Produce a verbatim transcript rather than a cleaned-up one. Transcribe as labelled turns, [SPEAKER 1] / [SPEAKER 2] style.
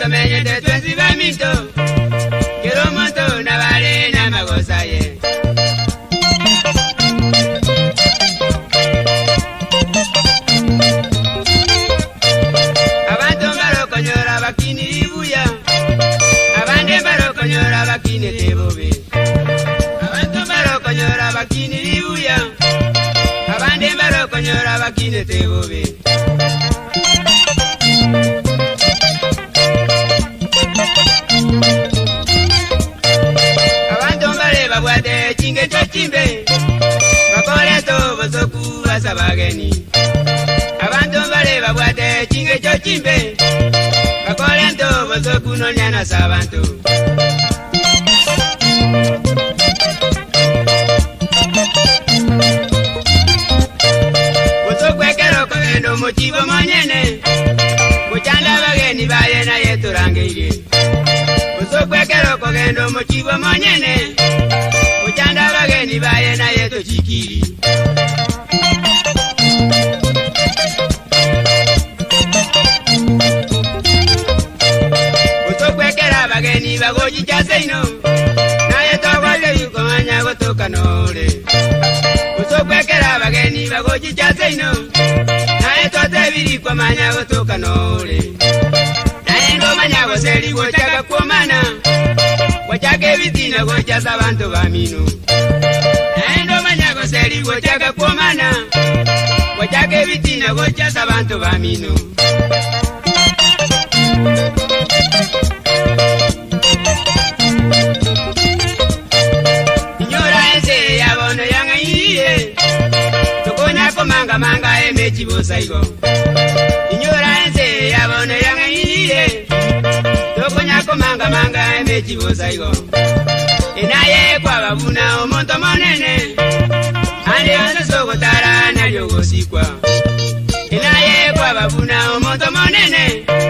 [SPEAKER 1] Cristo meñete twensi baminto. Quiero monto na vale na magosa ye. Abanto mbaro konyora bakini ibuya. Abande mbaro konyora bakini tebobe. Abanto mbaro konyora bakini ibuya. Abande mbaro konyora bakini tebobe. Chinge chimbe bakore to bosoku basabageni abantu bare babwate chinge chimbe bakore to bosoku no nyana sabantu bosoku ekero kogendo mochibo monyene kuchanda bageni baye na yeturangeire bosoku ekero kogendo mochibo monyene Chanda bageni baye na yeto chikiri. Usokwekera bageni bagoji chaseino. Na yeto wale yuko manya gotoka nore. Usokwekera bageni bagoji chaseino. Na yeto tebiri kwa manya gotoka nore. Na endo manya goseri gochaka kuomana. Wachake vitina gocha sabanto bamino. Naendo manyago seri gochaka kuomana. Wachake vitina gocha sabanto bamino. Inyora ese yabono yanga iye. Tokonya komanga manga emechi bosaigo. Inyora ese yabono yanga iye. Tokonya komanga manga emechi bosaigo. Enaye kwa babuna omonto monene. Ande ande sogotara na yogosikwa. Enaye kwa babuna omonto monene.